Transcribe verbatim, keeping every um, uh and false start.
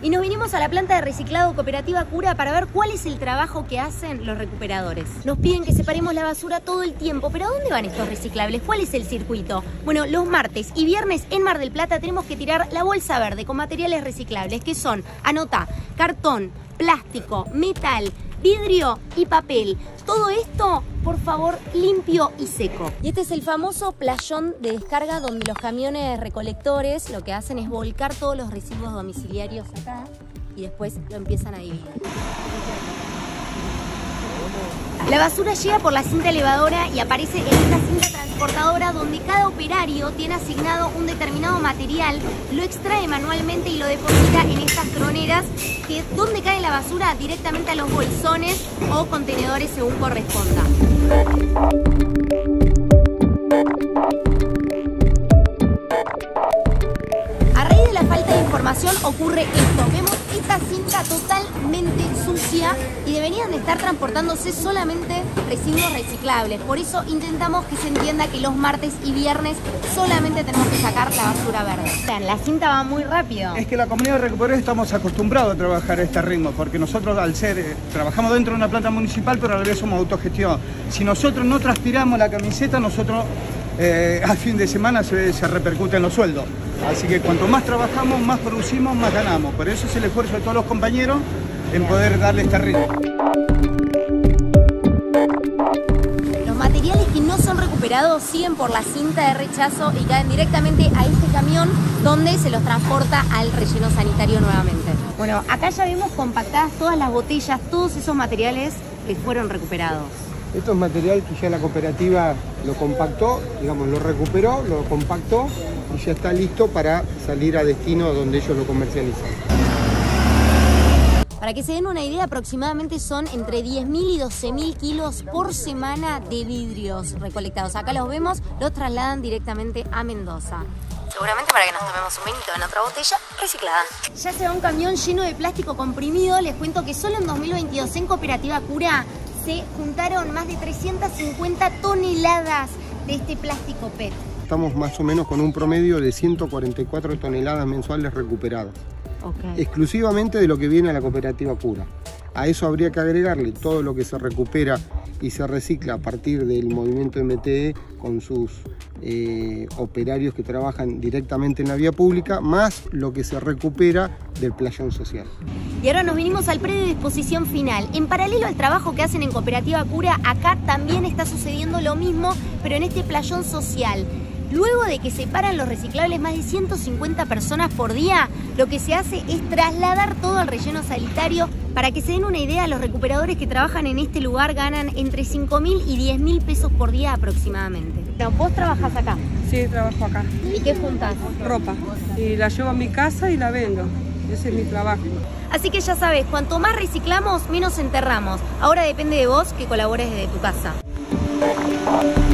Y nos vinimos a la planta de reciclado Cooperativa Cura para ver cuál es el trabajo que hacen los recuperadores. Nos piden que separemos la basura todo el tiempo, pero ¿a dónde van estos reciclables? ¿Cuál es el circuito? Bueno, los martes y viernes en Mar del Plata tenemos que tirar la bolsa verde con materiales reciclables, que son, anota, cartón, plástico, metal, vidrio y papel. Todo esto, por favor, limpio y seco. Y este es el famoso playón de descarga donde los camiones recolectores lo que hacen es volcar todos los residuos domiciliarios acá y después lo empiezan a dividir. La basura llega por la cinta elevadora y aparece en esta cinta transportadora donde cada operario tiene asignado un determinado material, lo extrae manualmente y lo deposita en estas troneras, que es donde cae la basura directamente a los bolsones o contenedores según corresponda. A raíz de la falta de información ocurre esto. Vemos esta cinta totalmente sucia y deberían de estar transportándose solamente residuos reciclables. Por eso intentamos que se entienda que los martes y viernes solamente tenemos que sacar la basura verde. Vean, la cinta va muy rápido. Es que la comunidad de recuperadores estamos acostumbrados a trabajar a este ritmo, porque nosotros al ser, eh, trabajamos dentro de una planta municipal, pero a la vez somos autogestión. Si nosotros no transpiramos la camiseta, nosotros eh, al fin de semana se, se repercute en los sueldos. Así que cuanto más trabajamos, más producimos, más ganamos. Por eso es el esfuerzo de todos los compañeros en poder darle este ritmo. Los materiales que no son recuperados siguen por la cinta de rechazo y caen directamente a este camión donde se los transporta al relleno sanitario nuevamente. Bueno, acá ya vemos compactadas todas las botellas, todos esos materiales que fueron recuperados. Esto es material que ya la cooperativa lo compactó, digamos, lo recuperó, lo compactó y ya está listo para salir a destino donde ellos lo comercializan. Para que se den una idea, aproximadamente son entre diez mil y doce mil kilos por semana de vidrios recolectados. Acá los vemos, los trasladan directamente a Mendoza. Seguramente para que nos tomemos un vinito en otra botella reciclada. Ya se va un camión lleno de plástico comprimido. Les cuento que solo en dos mil veintidós en Cooperativa Cura se juntaron más de trescientas cincuenta toneladas de este plástico P E T. Estamos más o menos con un promedio de ciento cuarenta y cuatro toneladas mensuales recuperadas. Okay. Exclusivamente de lo que viene a la Cooperativa Cura. A eso habría que agregarle todo lo que se recupera y se recicla a partir del movimiento M T E con sus eh, operarios que trabajan directamente en la vía pública, más lo que se recupera del playón social. Y ahora nos vinimos al predio de exposición final. En paralelo al trabajo que hacen en Cooperativa Cura, acá también está sucediendo lo mismo, pero en este playón social. Luego de que separan los reciclables más de ciento cincuenta personas por día, lo que se hace es trasladar todo al relleno sanitario. Para que se den una idea, los recuperadores que trabajan en este lugar ganan entre cinco mil y diez mil pesos por día aproximadamente. Pero vos trabajás acá. Sí, trabajo acá. ¿Y qué juntás? Ropa. Y la llevo a mi casa y la vendo. Ese es mi trabajo. Así que ya sabes, cuanto más reciclamos, menos enterramos. Ahora depende de vos que colabores desde tu casa.